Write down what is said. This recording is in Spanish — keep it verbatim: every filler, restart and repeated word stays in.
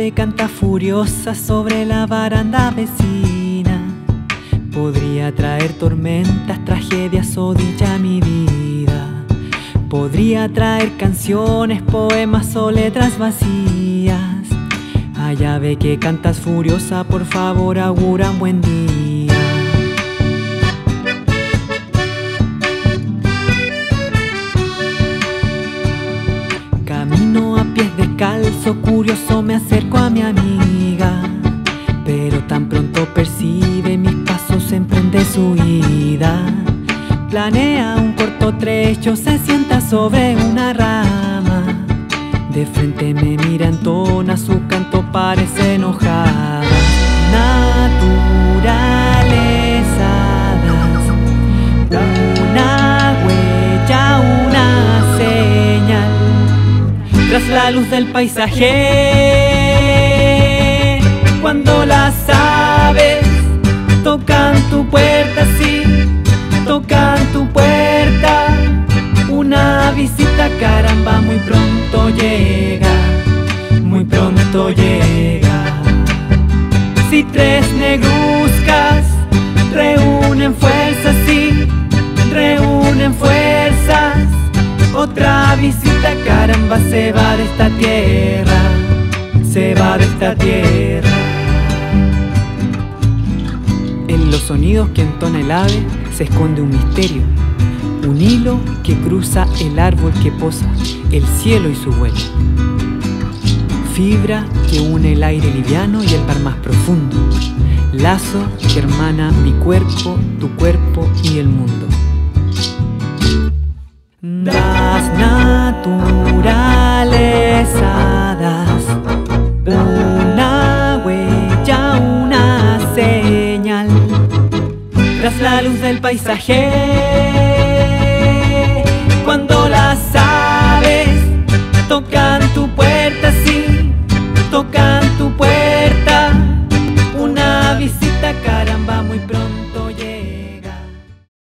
ave canta furiosa sobre la baranda vecina. Podría traer tormentas, tragedias o dicha a mi vida. Podría traer canciones, poemas o letras vacías. Ay, ave que cantas furiosa, por favor augura un buen día. Camino a pies descalzo, curioso me acerco a mi amiga, pero tan pronto percibe mis pasos, emprende su huida. Planea un corto trecho, se sienta sobre una rama. De frente me mira, entona su canto, parece enojada. Naturaleza das una huella, una señal tras la luz del paisaje. Cuando las aves tocan tu puerta, sí, tocan tu puerta. Una visita, caramba, muy pronto llega, muy pronto llega. Si tres negruzcas reúnen fuerzas, sí, reúnen fuerzas, otra visita, caramba, se va de esta tierra, se va de esta tierra. En los sonidos que entona el ave se esconde un misterio, un hilo que cruza el árbol que posa, el cielo y su vuelo. Fibra que une el aire liviano y el mar más profundo. Lazo que hermana mi cuerpo, tu cuerpo y el mundo. Das naturaleza, das una huella, una señal tras la luz del paisaje.